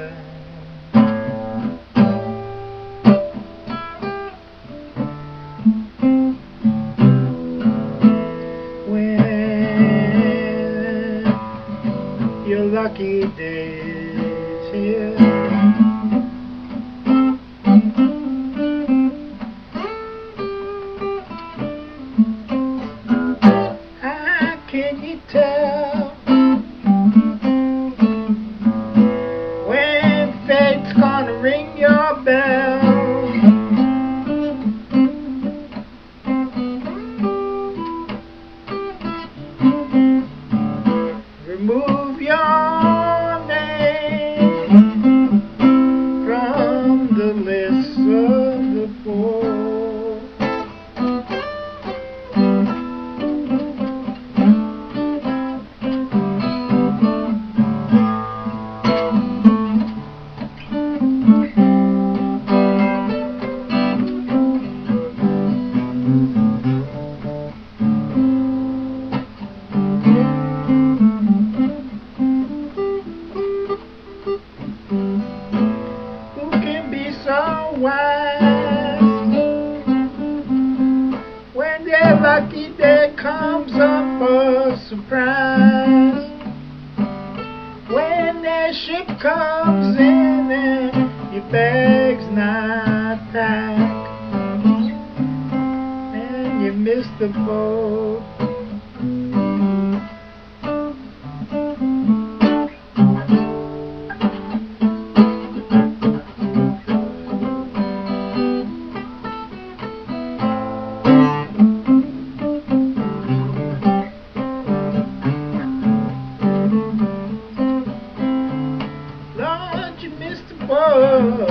When your lucky day is here, how can you tell when fate's gonna ring your bell? Remove your name from the list of the poor. So wise when their lucky day comes up a surprise, when their ship comes in and your bag's not packed and you miss the boat. You missed the boat.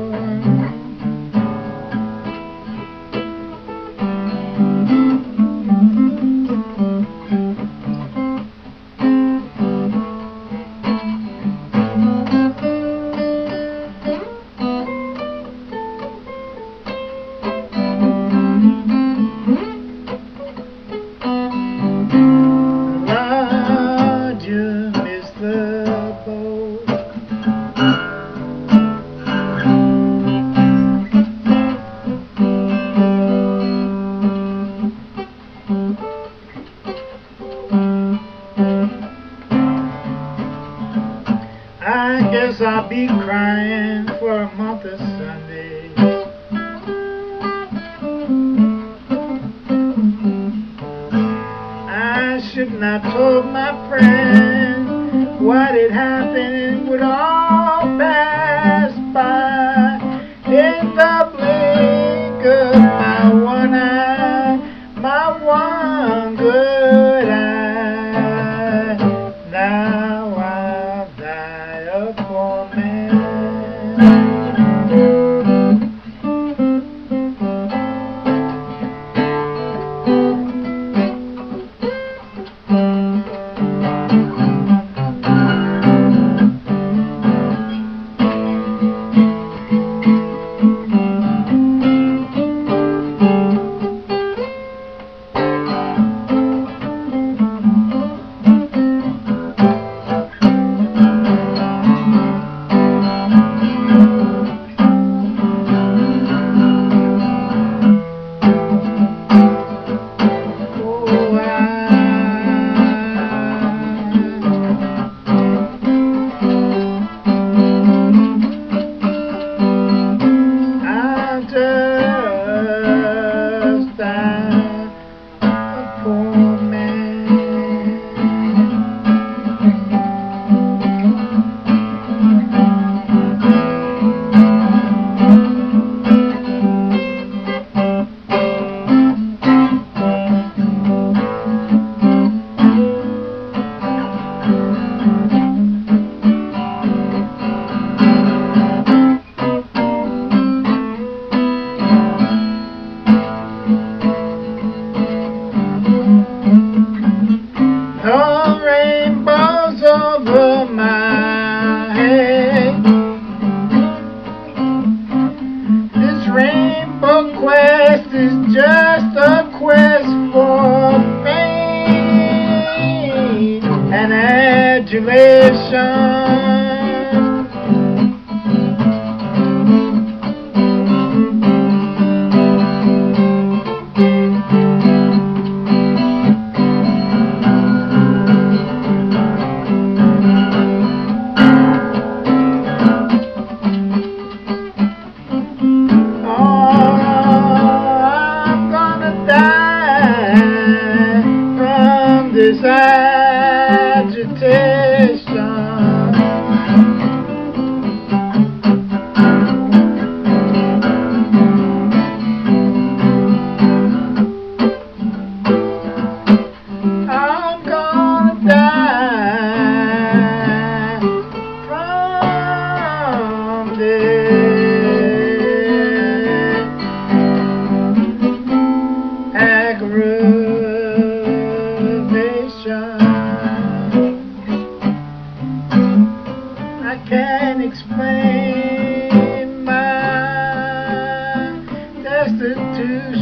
Lord, you missed the boat. I guess I'll be crying for a month of Sundays. I should not told my friend what had happened would all pass by in the blink of my one eye, my one good eye. Now I'll die a poor man. can't explain my destitution.